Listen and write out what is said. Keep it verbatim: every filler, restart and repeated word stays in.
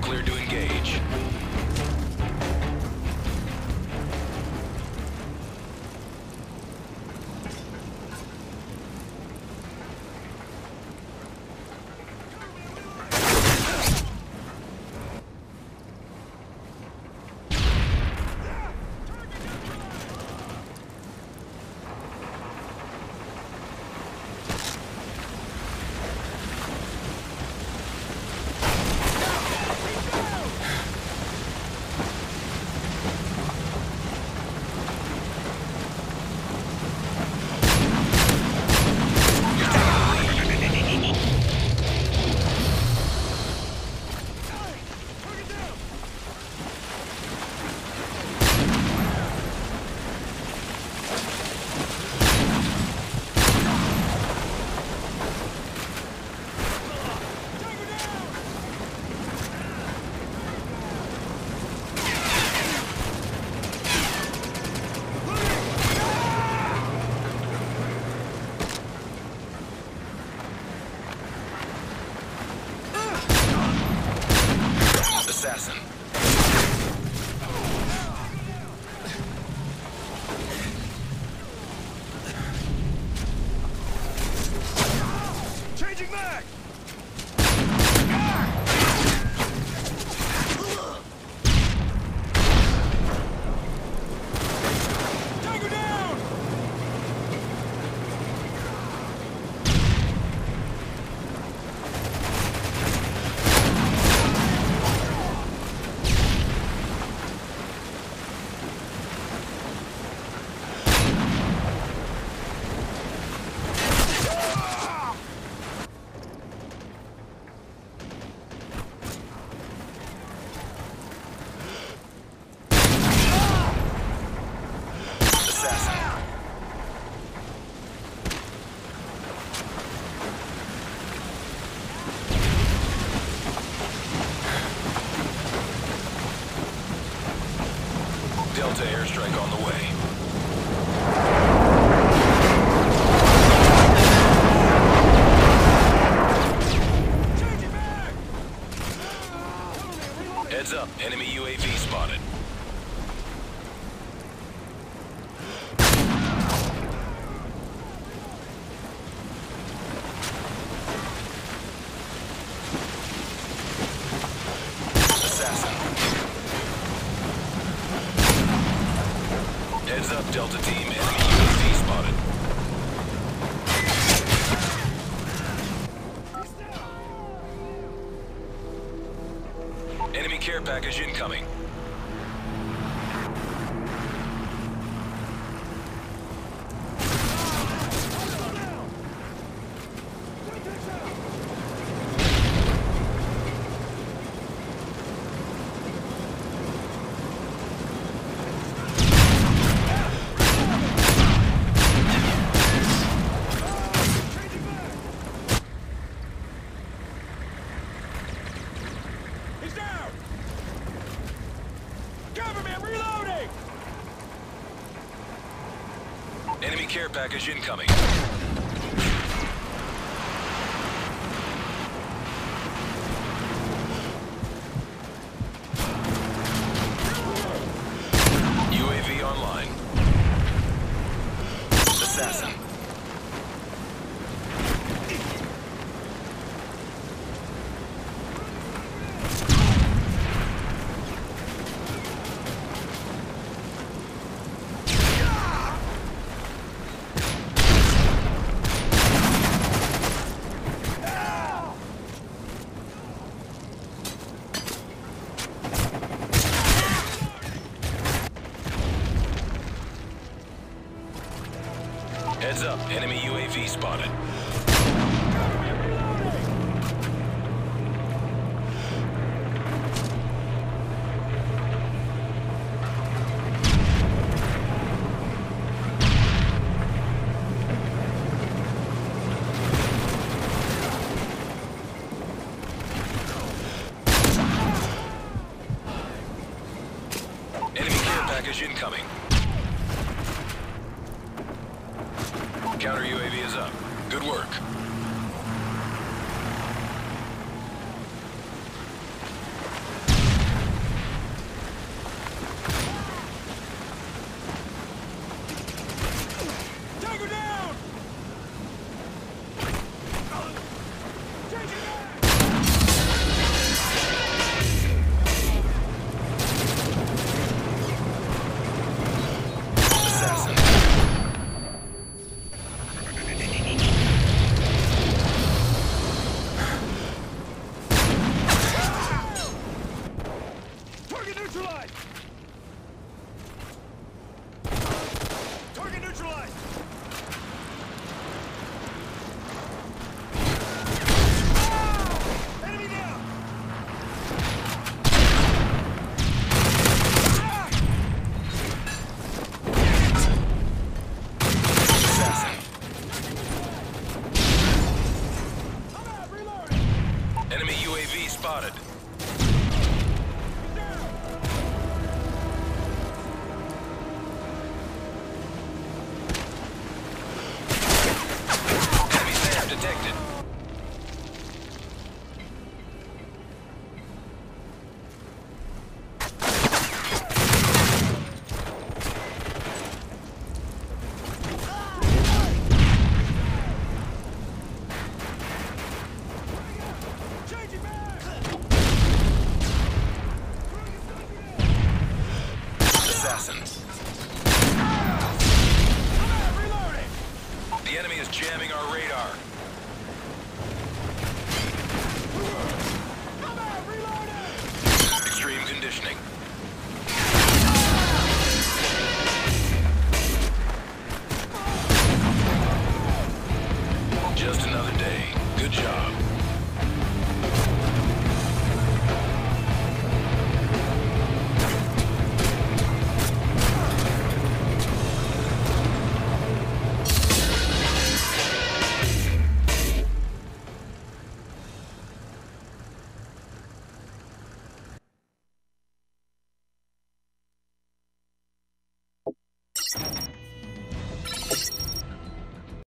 cleared to engage. Assassin. Changing mag! Tango down! Delta airstrike on the way. Heads up, enemy U A V spotted. Assassin. Heads up, Delta team, enemy U A V spotted. Enemy care package incoming. He's down! Cover me, I'm reloading! Enemy care package incoming. U A V online. Assassin. Heads up, enemy U A V spotted. Enemy care package incoming. Counter U A V is up. Good work. neutralized! Target neutralized! Ah! Enemy down! Assassin. I'm out, reloading! Enemy U A V spotted. Enemy snap detected. Changing back! Assassin. I'm out, reloading! The enemy is jamming our radar. I'm out, reloading! Extreme conditioning. Just another day. Good job.